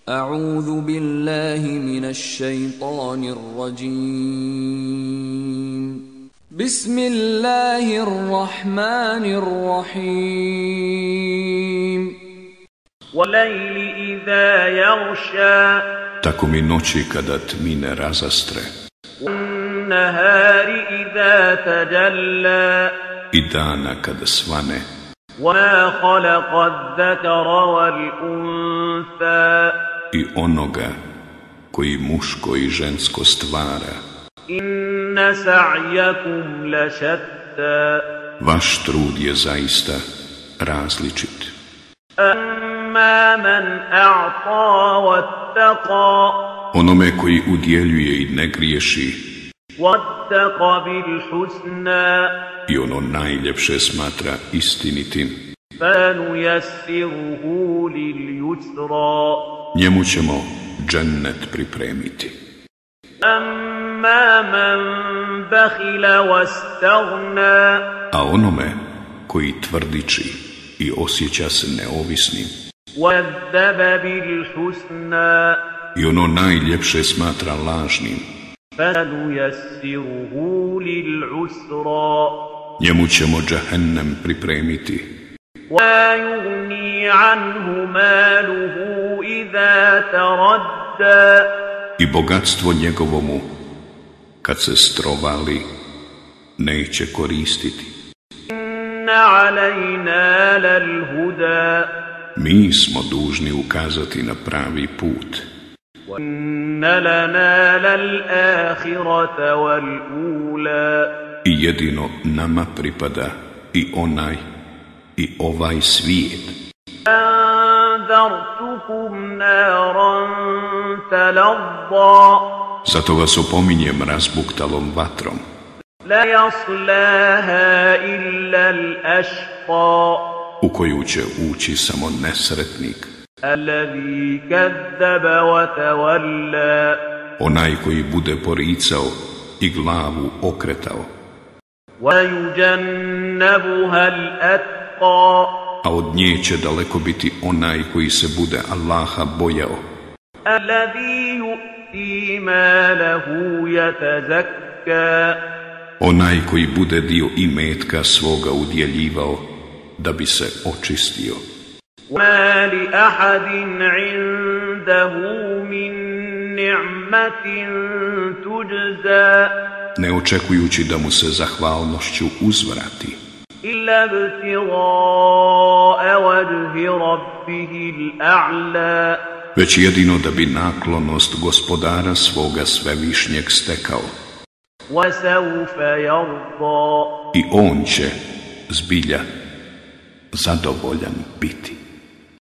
أعوذ بالله من الشيطان الرجيم. بسم الله الرحمن الرحيم. والليل إذا يغشى. Tako mi noći kada tmine razastre. والنهار إذا تجلى. I dana kada svane. وما خلق الذكر والأنثى. I onoga koji muško i žensko stvara. إن سعيكم لشتى. Vaš trud je zaista različit. أما من أعطى واتقى. Onome koji udjeljuje i ne griješi. واتقى بالحسنى. I ono najljepše smatra istinitim. فنيسره لليسرى. Njemu ćemo džennet pripremiti. أما من بخل واستغنى. A onome koji tvrdiči i osjeća se neovisnim. وكذب بالحسنى. I ono najljepše smatra lažnim. فنيسره للعسرى. Njemu ćemo džehennem pripremiti. ولا يغني عنه ماله إذا تردى. I bogatstvo njegovomu, kad se strovali, neće koristiti. إن علينا للهدى. Mi smo dužni ukazati na pravi put. وإن لنا للآخرة والأولى. I jedino nama pripada i onaj i ovaj svijet. أنذرتكم نارا تلظى. Zato vas opominjem razbuktalom vatrom. لا يصلاها إلا الأشقى. U koju će ući samo nesretnik. الذي كذب وتولى. Onaj koji bude poricao i glavu okretao. ويجنبها الأتقى. A od nje će daleko biti onaj koji se bude Allaha bojao. الذي يؤتي ماله يتزكى. Onaj koji bude dio imetka svoga udjeljivao da bi se očistio. وما لأحد عنده من نعمة تجزى. Ne očekujući da mu se zahvalnošću uzvrati. إلا ابتغاء وجه ربه الأعلى. Već jedino da bi naklonost gospodara svoga svevišnjeg stekao. وسوف يرضى. I on će zbilja zadovoljan biti.